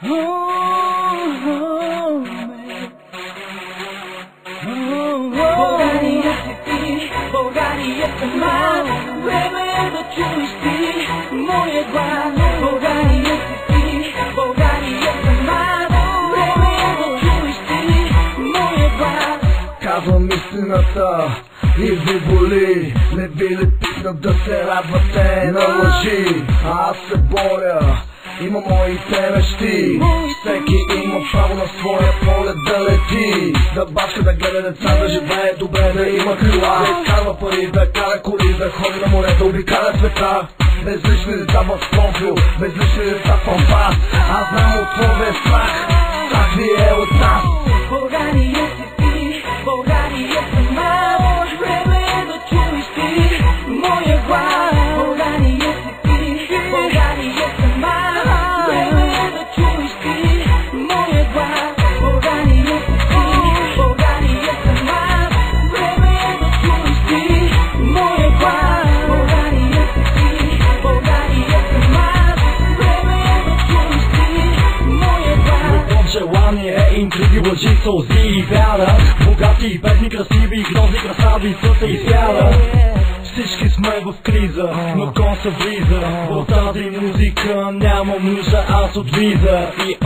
България си ти, България съм аз. Време е да чуеш ти моя глас. България си ти, България съм аз. Време е да чуеш ти моя глас. Казвам истината и ви боли. Не ви ли писна да се радвате на лъжи? Аз се боря, има моите мечти. Всеки има право на своя полет да лети, да бачка, да гледа деца, да живее добре, да има крила, да изкарва пари, да кара коли, да ходи на море, да обикаля света. Безлични деца в профил, безлични деца в пампас. Аз знам от твоя страх, страх ви е от нас. България си ти, България съм аз. Време е да чуеш ти моя глас. България си ти, България съм аз. Време е да чуеш ти моя глас. България си ти, България съм аз. Време е да чуеш ти моя глас. България си ти, България съм аз. Време е да чуеш ти моя глас. Любов, желание, интриги, лъжи, сълзи и вяра. Богати и бедни, красиви и грозни, красавицата и звяра. Всички сме в криза, но кон се влиза. В тази музика нямам нужда аз от виза. И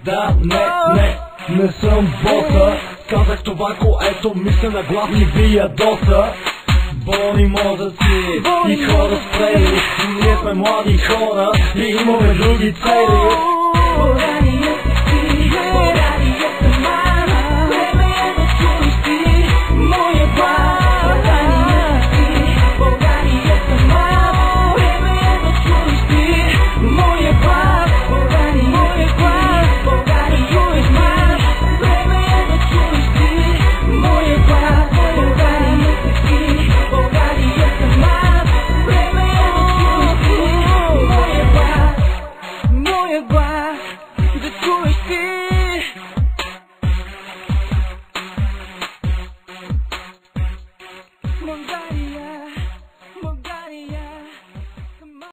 не съм боса. Казах това, което мисля на главни вия доса. Болни мозъци и хора спрели. Ние сме млади хора и имаме други цели.